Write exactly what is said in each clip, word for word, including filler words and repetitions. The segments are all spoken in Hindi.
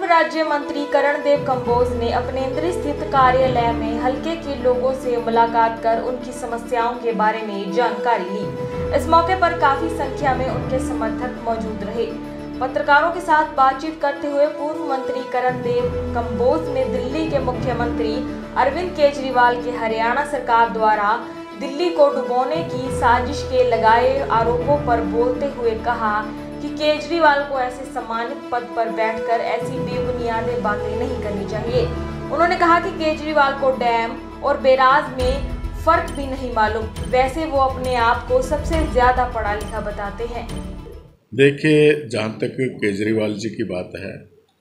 राज्य मंत्री करणदेव कंबोज ने अपने इंद्री स्थित कार्यालय में हलके के लोगों से मुलाकात कर उनकी समस्याओं के बारे में जानकारी ली। इस मौके पर काफी संख्या में उनके समर्थक मौजूद रहे। पत्रकारों के साथ बातचीत करते हुए पूर्व मंत्री करणदेव कंबोज ने दिल्ली के मुख्यमंत्री अरविंद केजरीवाल के हरियाणा सरकार द्वारा दिल्ली को डुबोने की साजिश के लगाए आरोपों पर बोलते हुए कहा कि केजरीवाल को ऐसे सम्मानित पद पर बैठकर ऐसी बेबुनियाद बातें नहीं करनी चाहिए। उन्होंने कहा कि केजरीवाल को डैम और बैराज में फर्क भी नहीं मालूम, वैसे वो अपने आप को सबसे ज्यादा पढ़ा लिखा बताते हैं। देखिए, जहाँ तक केजरीवाल जी की बात है,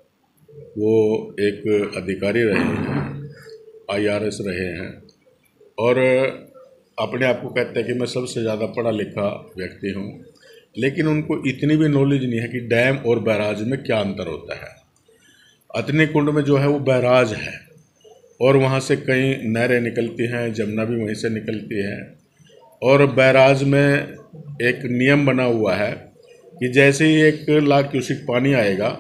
वो एक अधिकारी रहे हैं, आई आर एस रहे हैं और अपने आप को कहते हैं कि मैं सबसे ज़्यादा पढ़ा लिखा व्यक्ति हूँ, लेकिन उनको इतनी भी नॉलेज नहीं है कि डैम और बैराज में क्या अंतर होता है। अतनी कुंड में जो है वो बैराज है और वहाँ से कई नहरें निकलती हैं, जमुना भी वहीं से निकलती है। और बैराज में एक नियम बना हुआ है कि जैसे ही एक लाख क्यूसिक पानी आएगा,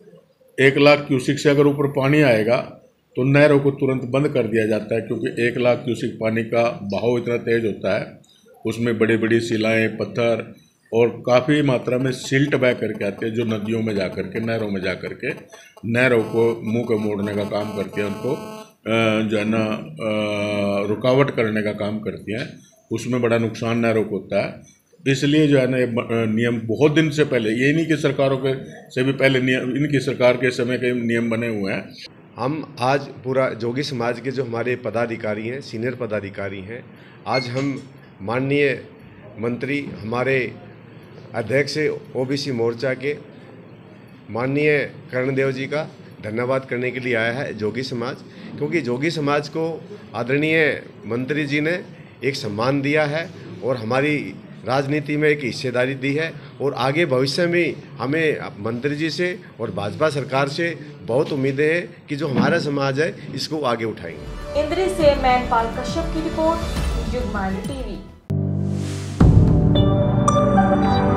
एक लाख क्यूसिक से अगर ऊपर पानी आएगा तो नहरों को तुरंत बंद कर दिया जाता है, क्योंकि एक लाख क्यूसिक पानी का बहाव इतना तेज होता है, उसमें बड़ी बड़ी शिलाएँ, पत्थर और काफ़ी मात्रा में सिल्ट बह करके आते हैं, जो नदियों में जा कर के, नहरों में जा कर के नहरों को मुंह के मोड़ने का काम करती है, उनको जो है ना रुकावट करने का काम करती हैं। उसमें बड़ा नुकसान नहरों को होता है। इसलिए जो है ना ये नियम बहुत दिन से पहले, ये इन्हीं की सरकारों के से भी पहले नियम, इनकी सरकार के समय के नियम बने हुए हैं। हम आज पूरा जोगी समाज के जो हमारे पदाधिकारी हैं, सीनियर पदाधिकारी हैं, आज हम माननीय मंत्री, हमारे अध्यक्ष ओबीसी मोर्चा के माननीय करणदेव जी का धन्यवाद करने के लिए आया है जोगी समाज, क्योंकि जोगी समाज को आदरणीय मंत्री जी ने एक सम्मान दिया है और हमारी राजनीति में एक हिस्सेदारी दी है और आगे भविष्य में हमें मंत्री जी से और भाजपा सरकार से बहुत उम्मीदें हैं कि जो हमारा समाज है इसको आगे उठाएंगे। इंद्री से मैनपाल कश्यप की रिपोर्ट, युगमान्य टीवी।